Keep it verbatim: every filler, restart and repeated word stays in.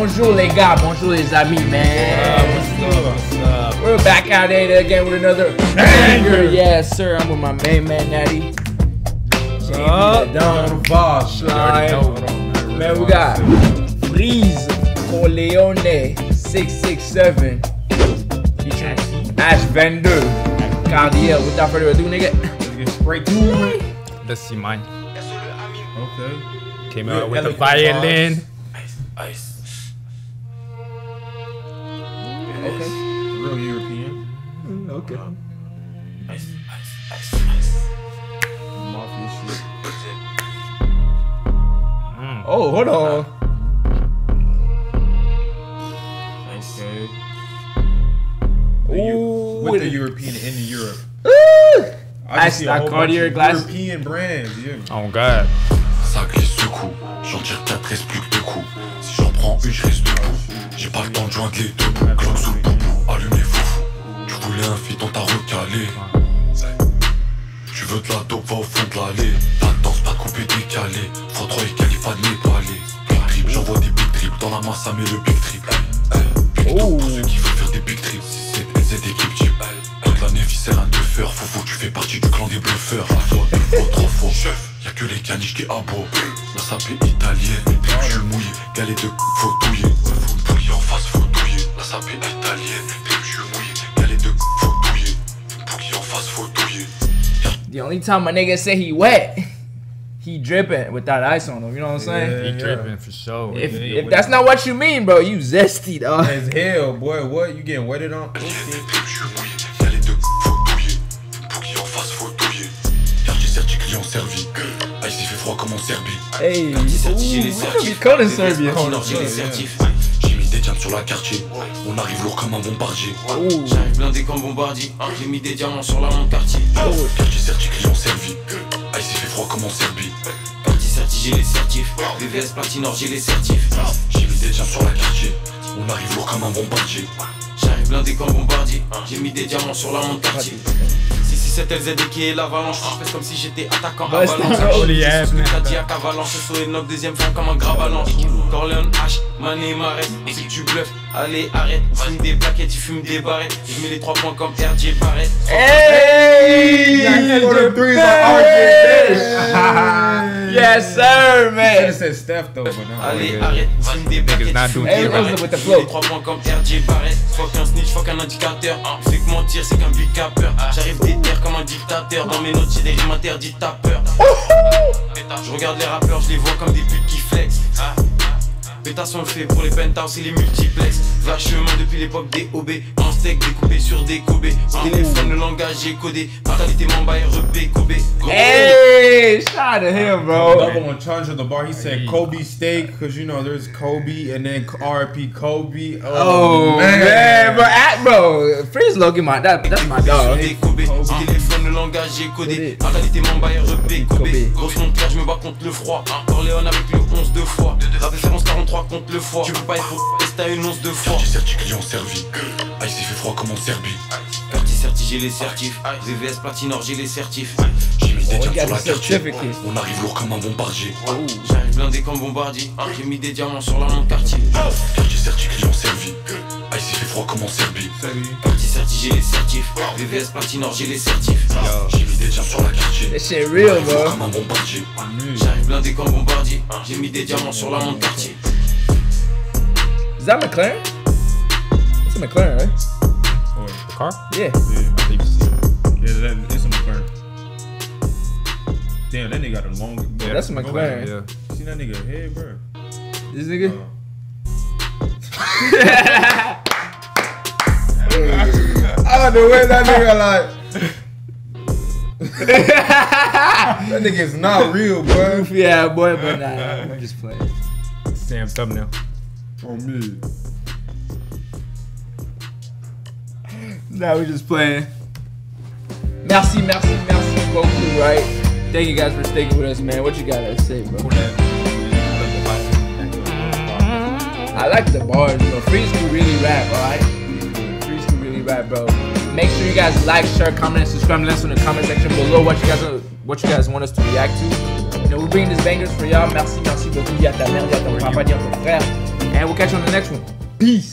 Bonjour les gars, bonjour les amis, man. Uh, what's up? What's up? We're back out there again with another banger. Yes, sir. I'm with my main man, Natty. Up? Down. Boss. Man, we got Freeze Corleone six six seven. Ash Vendor. Cardiel. Without further ado, nigga. Let's get straight to it. Let's see mine. Okay. Came Yeah, out with the elegant violin. Ice, ice. Okay. Real European. Okay. Ice, ice, ice, ice. Mafia shit. Mm. Oh, hold on. Nice. Okay. The Eu- Ooh. with the European into Europe. Ooh. I Ice, just see a uh, whole Cartier bunch of glass. European brands. Yeah. Oh God. Ça glisse secoue, j'en tire quatre, reste plus que deux coups. Si j'en prends une, je reste debout. J'ai pas le temps de joindre les deux. Cloque sous le boubou, allume les foufous. Tu voulais un feat, on t'a recalé. Tu veux de la dope, va au fond de l'allée. La danse, pas coupé, décalé. Faut trois et quali, pas de l'étoilé. Big trip, j'envoie des big trips. Dans la main, ça met le big trip. Big dope pour ceux qui veulent faire des big trips. Si c'est Z équipe type. Toute la névicelle, un teufeur. Foufou, tu fais partie du clan des bluffeurs. Une fois, deux fois, trois fois. Y'a que les caniches qui aboient. La sapée italienne, je suis mouillé. Galette de faut douiller. Faut douiller en face, faut douiller. La sapée italienne, je suis mouillé. Galette de faut douiller. Bouquille en face, faut douiller. The only time my nigga say he wet, he dripping without ice on him. You know what I'm saying? Yeah. He dripping for sure. If, yeah, if that's not what you mean, bro, you zesty, dog. As hell, boy. What? You getting wetted on? Je suis mouillé. Galette de faut douiller. Bouquille en face, faut douiller. Quartier certi, client servi. Ah, il s'est fait froid comme en Serbie. Hey, Quartier certi, j'ai les ooh, we could be certifs. cold in Serbia. Nord, j'ai les certifs. J'ai mis des diamants sur la quartier. On arrive lourd comme un bombardier. Ooh. J'arrive blindé comme bombardier. J'ai mis des diamants sur la montre quartier. Quartier certi, client servi. Ah, il s'est fait froid comme en Serbie. Parti certi, j'ai les certifs. V V S Platinor, j'ai les certifs. J'ai mis des diamants sur la quartier. On arrive lourd comme un bombardier. J'arrive blindé comme bombardier. J'ai mis des diamants sur la montre quartier. six six sept L Z D qui est l'avalanche. Je fais comme si j'étais attaquant Bah, c'était avalanche. drôle. Yeah, man. Cadillac avalanche. S O et knock deuxième fond comme un gravalanche. Corleone H, Mané Marais. Si tu bluffes, allez arrête. On fume des plaquettes, il fume des barrettes. Je mets les trois points comme R J Barrett. Hey! For the threes on R J. Yes, sir, Should man. have said Steph though, but no. Allez arrête, on fume des plaquettes, not il fume doing des it barrettes. right. With the Je flow. mets les trois points comme R J Barrett. Fuck un snitch, fuck un indicateur. Fait que mentir, c'est qu'un big capper. J'arrive déterre comme un dictateur. Dans mes notes, j'ai des rimes interdites, t'as peur. Je regarde les rappeurs, je les vois comme des putes qui flex. Pétasse on le fait pour les penthouses et les multiplex. Vachement depuis l'époque des O B. Un steak découpé sur des Kobe. Au téléphone le langage est codé. Mentalité Mamba et Rebé Kobe. Hey, shout out to him, bro. Double in charge of the bar. He said Kobe steak because you know there's Kobe and then R P Kobe. Oh, man, bro, at, bro, Freeze Loki, my that that's my dog. Des Kobe. Au téléphone le langage est codé. Mentalité Mamba et Rebé Kobe. Grosse montre claire, je me bats contre le froid. Corleone avec le onze de fois. La référence quarante-trois contre le foie. Tu peux pas être pour tester à une once de foie. Quartier certi, client servi. Ah, il s'est fait froid comme en Serbie. Quartier certi, j'ai les certifs. V V S Platinor, j'ai les certifs. J'ai mis des Oh, diamants regarde sur la le quartier. certificate. On arrive lourd comme un bombardier. J'arrive blindé comme bombardier. J'ai mis des diamants sur la montre quartier. Quartier certi, client servi. Ah, il s'est fait froid comme en Serbie. Quartier certi, j'ai les certifs. V V S Platinor, j'ai les certifs. J'ai mis des diamants sur la quartier. That shit real, On arrive lourd bro. comme un bombardier. J'arrive blindé comme bombardier. J'ai mis des diamants sur la montre quartier. Is that McLaren? It's a McLaren, right? Oh, The car? Yeah. yeah. I think so. Yeah, that, it's a McLaren. Damn, that nigga got a long. Bro, that's a go McLaren. back. Yeah. See that nigga head, bro? This nigga? I don't know where that nigga like. That nigga is not real, bro. Yeah, boy, but nah, nah, I'm just playing. Same thumbnail. On me. Nah, we just playing. Merci, merci, merci beaucoup, right? Thank you guys for sticking with us, man. What you gotta say, bro? I like the bars, bro. Freeze can really rap, alright? Freeze can really rap, bro. Make sure you guys like, share, comment, and subscribe. Let us know in the comment section below what you guys what you guys want us to react to. You know, we're bringing these bangers for y'all. Merci, merci beaucoup. Dis à ta mère, dis à ton papa, dis à ton frère. And we'll catch you on the next one. Peace.